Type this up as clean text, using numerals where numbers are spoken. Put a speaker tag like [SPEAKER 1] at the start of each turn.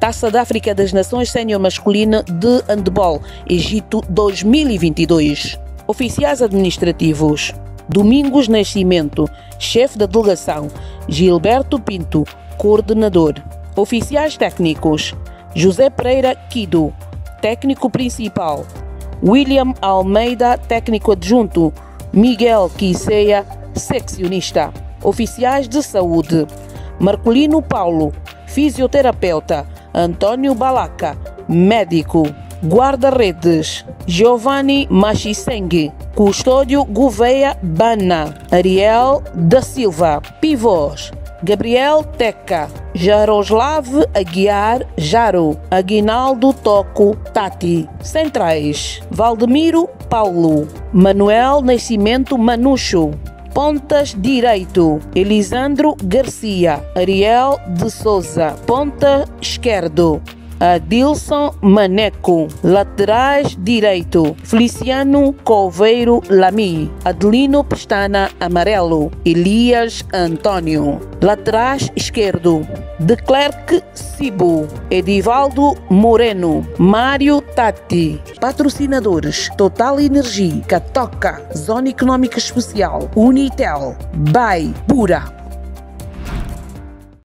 [SPEAKER 1] Taça da África das Nações Sénior Masculina de Handball, Egito 2022. Oficiais administrativos: Domingos Nascimento, chefe da delegação; Gilberto Pinto, coordenador. Oficiais técnicos: José Pereira Quido, técnico principal; William Almeida, técnico adjunto; Miguel Quiseia, seccionista. Oficiais de saúde: Marcolino Paulo, fisioterapeuta; Antônio Balaca, médico. Guarda-redes: Giovanni Machiseng, custódio Gouveia Bana, Ariel da Silva. Pivôs: Gabriel Teca, Jaroslav Aguiar Jaro, Aguinaldo Toco Tati. Centrais: Valdemiro Paulo, Manuel Nascimento Manucho. Pontas direito: Elisandro Garcia, Ariel de Souza. Ponta esquerdo: Adilson Maneco. Laterais direito: Feliciano Coveiro Lamy, Adelino Pestana Amarelo, Elias Antônio. Laterais esquerdo: De Klerk Cibo, Edivaldo Moreno, Mário Tati. Patrocinadores: Total Energia, Catoca, Zona Económica Especial, Unitel, BAI, Pura.